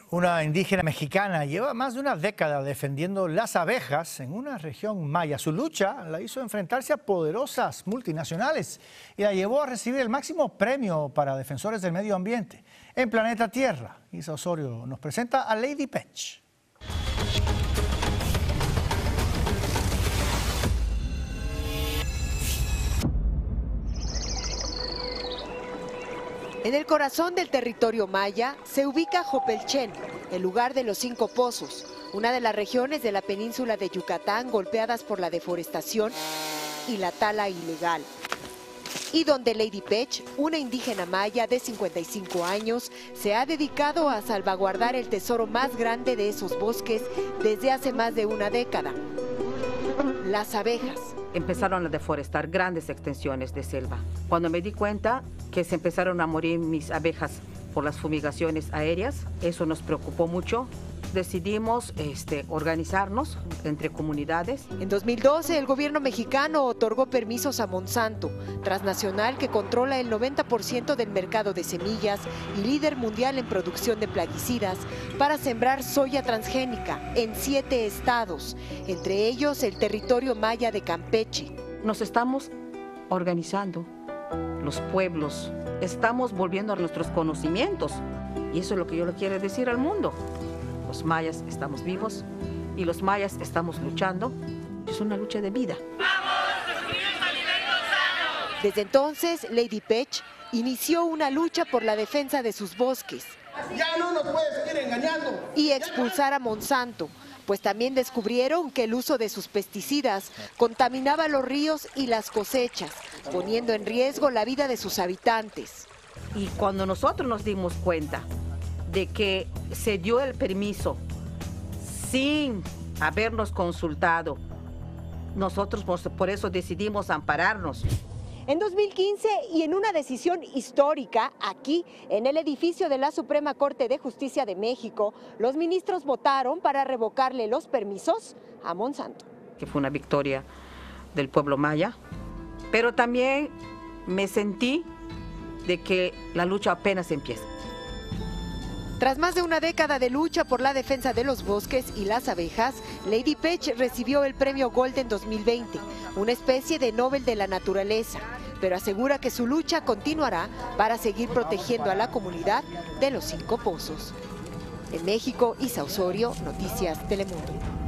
Una indígena mexicana lleva más de una década defendiendo las abejas en una región maya. Su lucha la hizo enfrentarse a poderosas multinacionales y la llevó a recibir el máximo premio para defensores del medio ambiente. En Planeta Tierra, Isa Osorio nos presenta a Lady Pech. En el corazón del territorio maya se ubica Jopelchen, el lugar de los 5 pozos, una de las regiones de la península de Yucatán golpeadas por la deforestación y la tala ilegal. Y donde Lady Pech, una indígena maya de 55 años, se ha dedicado a salvaguardar el tesoro más grande de esos bosques desde hace más de una década: las abejas. Empezaron a deforestar grandes extensiones de selva. Cuando me di cuenta que se empezaron a morir mis abejas por las fumigaciones aéreas, eso nos preocupó mucho. Decidimos organizarnos entre comunidades. En 2012, el gobierno mexicano otorgó permisos a Monsanto, transnacional que controla el 90% del mercado de semillas y líder mundial en producción de plaguicidas, para sembrar soya transgénica en 7 estados, entre ellos el territorio maya de Campeche. Nos estamos organizando, los pueblos, estamos volviendo a nuestros conocimientos, y eso es lo que yo le quiero decir al mundo. Los mayas estamos vivos y los mayas estamos luchando. Es una lucha de vida. Desde entonces, Lady Pech inició una lucha por la defensa de sus bosques. Ya no nos puede seguir engañando. Y expulsar a Monsanto, pues también descubrieron que el uso de sus pesticidas contaminaba los ríos y las cosechas, poniendo en riesgo la vida de sus habitantes. Y cuando nosotros nos dimos cuenta de que se dio el permiso sin habernos consultado, nosotros por eso decidimos ampararnos. En 2015, y en una decisión histórica, aquí, en el edificio de la Suprema Corte de Justicia de México, los ministros votaron para revocarle los permisos a Monsanto. Que fue una victoria del pueblo maya, pero también me sentí de que la lucha apenas empieza. Tras más de una década de lucha por la defensa de los bosques y las abejas, Lady Pech recibió el premio Golden 2020, una especie de Nobel de la naturaleza, pero asegura que su lucha continuará para seguir protegiendo a la comunidad de los 5 pozos. En México, Isa Osorio, Noticias Telemundo.